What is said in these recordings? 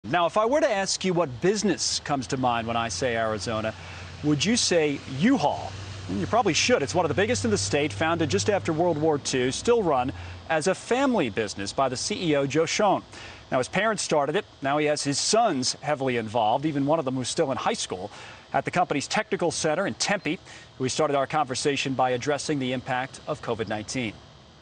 Now, if I were to ask you what business comes to mind when I say Arizona, would you say U-Haul? You probably should. It's one of the biggest in the state, founded just after World War II, still run as a family business by the CEO, Joe Shoen. Now, his parents started it. Now he has his sons heavily involved, even one of them who's still in high school, at the company's technical center in Tempe. We started our conversation by addressing the impact of COVID-19.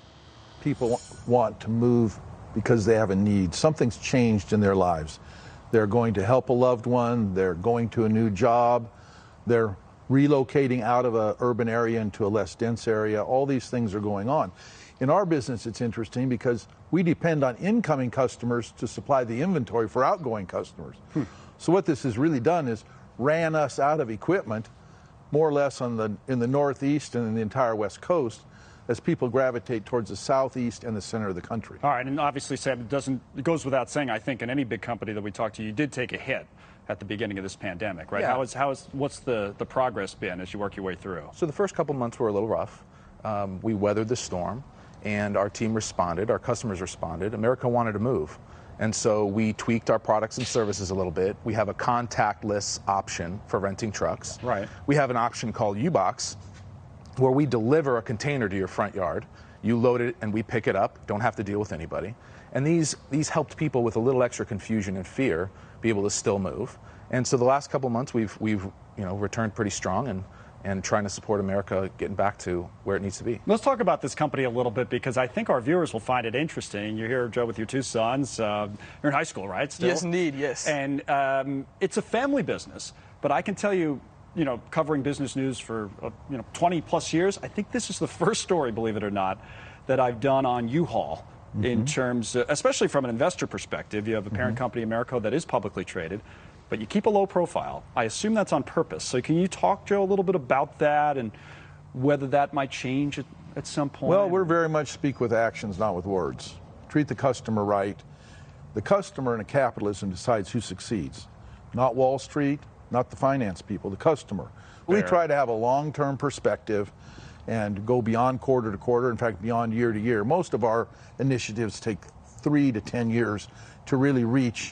People want to move because they have a need. Something's changed in their lives. They're going to help a loved one. They're going to a new job. They're relocating out of an urban area into a less dense area. All these things are going on. In our business, it's interesting because we depend on incoming customers to supply the inventory for outgoing customers. So what this has really done is ran us out of equipment, more or less in the Northeast and in the entire West Coast, as people gravitate towards the Southeast and the center of the country. All right, and obviously, Sam, it goes without saying, I think, in any big company that we talk to, you did take a hit at the beginning of this pandemic, right? Yeah. What's the progress been as you work your way through? So the first couple months were a little rough. We weathered the storm, and our team responded, our customers responded. America wanted to move. And so we tweaked our products and services a little bit. We have a contactless option for renting trucks. Right. We have an option called U-Box, where we deliver a container to your front yard. You load it and we pick it up, don't have to deal with anybody. And these helped people with a little extra confusion and fear be able to still move. And so the last couple months we've returned pretty strong and trying to support America getting back to where it needs to be. Let's talk about this company a little bit because I think our viewers will find it interesting. You're here, Joe, with your two sons. You're in high school, right? Still? Yes, indeed, yes. And it's a family business, but I can tell you, covering business news for 20 plus years, I think this is the first story, believe it or not, that I've done on U-Haul in terms, especially from an investor perspective. You have a parent company, Americo, that is publicly traded, but you keep a low profile. I assume that's on purpose. So can you talk, Joe, a little bit about that and whether that might change at some point? Well, we're very much speak with actions, not with words. Treat the customer right. The customer in a capitalism decides who succeeds, not Wall Street, not the finance people, the customer. We try to have a long-term perspective and go beyond quarter to quarter, in fact, beyond year to year. Most of our initiatives take 3 to 10 years to really reach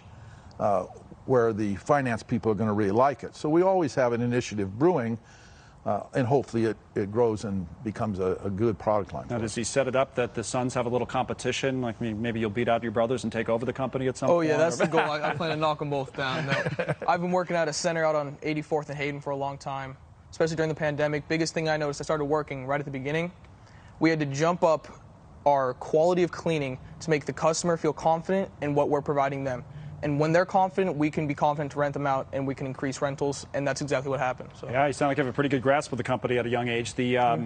where the finance people are going to really like it. So we always have an initiative brewing, and hopefully it grows and becomes a good product line. Now, does he set it up that the sons have a little competition? Like maybe you'll beat out your brothers and take over the company at some point? Oh, yeah, that's the goal. I plan to knock them both down. No. I've been working at a center out on 84th and Hayden for a long time, especially during the pandemic. Biggest thing I noticed, I started working right at the beginning. We had to jump up our quality of cleaning to make the customer feel confident in what we're providing them. And when they're confident, we can be confident to rent them out, and we can increase rentals, and that's exactly what happened. So. Yeah, you sound like you have a pretty good grasp of the company at a young age.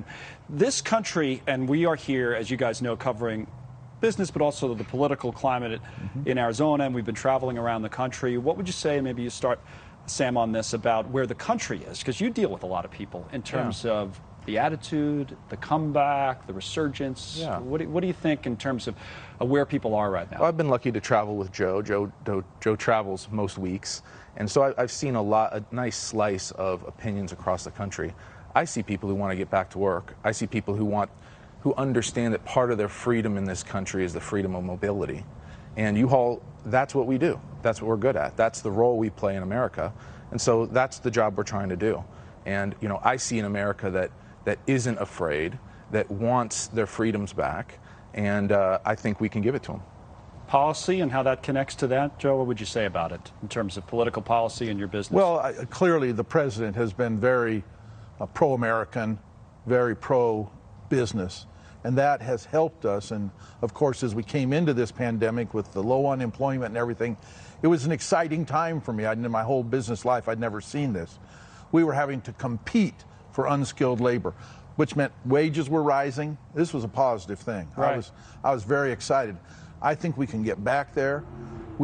This country, and we are here, as you guys know, covering business, but also the political climate in Arizona, and we've been traveling around the country. What would you say, maybe you start, Sam, on this, about where the country is? Because you deal with a lot of people in terms of the attitude, the comeback, the resurgence. Yeah. What do you think in terms of where people are right now? Well, I've been lucky to travel with Joe. Joe travels most weeks, and so I've seen a nice slice of opinions across the country. I see people who want to get back to work. I see people who understand that part of their freedom in this country is the freedom of mobility. And U-Haul, that's what we do. That's what we're good at. That's the role we play in America. And so that's the job we're trying to do. And I see an America that isn't afraid, that wants their freedoms back, and I think we can give it to them. Policy and how that connects to that, Joe, what would you say about it in terms of political policy in your business? Well, clearly the president has been very pro-American, very pro-business, and that has helped us. And of course, as we came into this pandemic with the low unemployment and everything, it was an exciting time for me. In my whole business life, I'd never seen this. We were having to compete for unskilled labor, which meant wages were rising. This was a positive thing. Right. I was very excited. I think we can get back there. We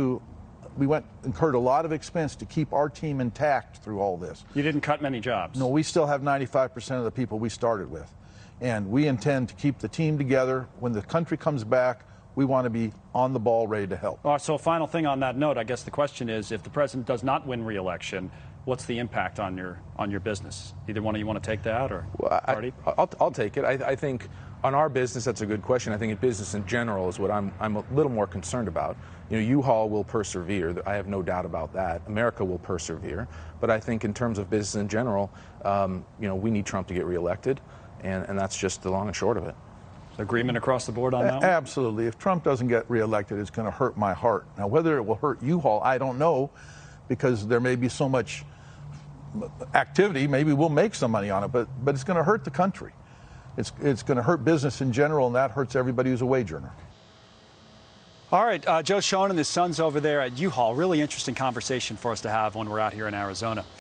incurred a lot of expense to keep our team intact through all this. You didn't cut many jobs. No, we still have 95% of the people we started with. And we intend to keep the team together. When the country comes back, we want to be on the ball, ready to help. All right, so final thing on that note, I guess the question is, if the president does not win re-election, what's the impact on your business? Either one of you want to take that, or Marty? I'll take it. I think on our business, that's a good question. I think in business in general is what I'm a little more concerned about. You know, U-Haul will persevere. I have no doubt about that. America will persevere. But I think in terms of business in general, you know, we need Trump to get reelected, and that's just the long and short of it. Agreement across the board on that one? Absolutely. If Trump doesn't get reelected, it's going to hurt my heart. Now, whether it will hurt U-Haul, I don't know, because there may be so much activity. Maybe we'll make some money on it, but it's going to hurt the country. It's going to hurt business in general, and that hurts everybody who's a wage earner. All right, Joe Schoen and his sons over there at U-Haul. Really interesting conversation for us to have when we're out here in Arizona.